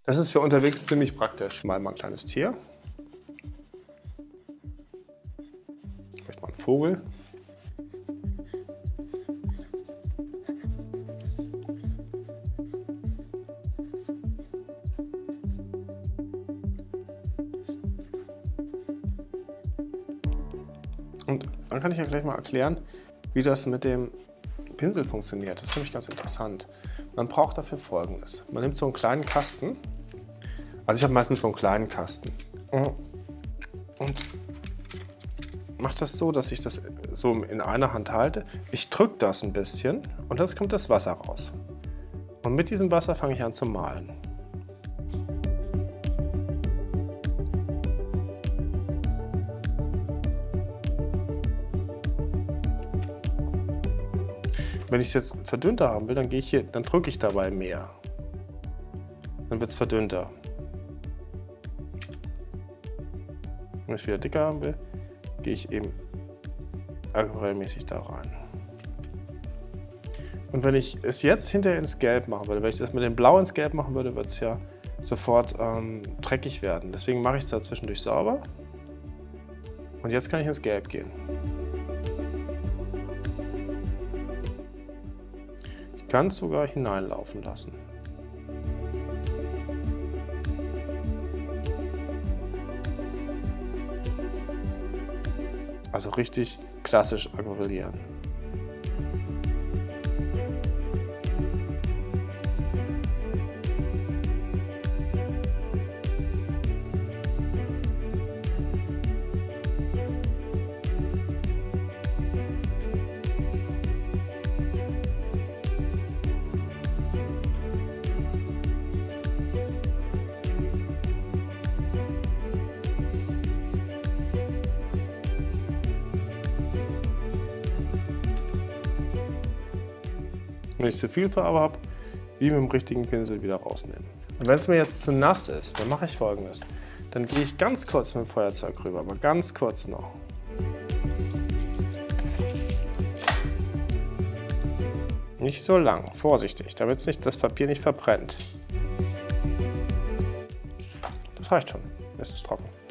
Das ist für unterwegs ziemlich praktisch. Mal ein kleines Tier. Vielleicht mal einen Vogel. Und dann kann ich ja gleich mal erklären, wie das mit dem Pinsel funktioniert. Das finde ich ganz interessant. Man braucht dafür Folgendes. Man nimmt so einen kleinen Kasten. Also ich habe meistens so einen kleinen Kasten. Und mache das so, dass ich das so in einer Hand halte. Ich drücke das ein bisschen und dann kommt das Wasser raus. Und mit diesem Wasser fange ich an zu malen. Wenn ich es jetzt verdünnter haben will, dann gehe ich hier, dann drücke ich dabei mehr. Dann wird es verdünnter. Wenn ich es wieder dicker haben will, gehe ich eben aquarellmäßig da rein. Und wenn ich es jetzt hinterher ins Gelb machen würde, wenn ich das mit dem Blau ins Gelb machen würde, wird es ja sofort dreckig werden. Deswegen mache ich es da zwischendurch sauber. Und jetzt kann ich ins Gelb gehen. Ich kann es sogar hineinlaufen lassen. Also richtig klassisch aquarellieren. Wenn ich zu viel Farbe habe, wie mit dem richtigen Pinsel wieder rausnehmen. Und wenn es mir jetzt zu nass ist, dann mache ich Folgendes. Dann gehe ich ganz kurz mit dem Feuerzeug rüber, aber ganz kurz noch. Nicht so lang, vorsichtig, damit das Papier nicht verbrennt. Das reicht schon, es ist trocken.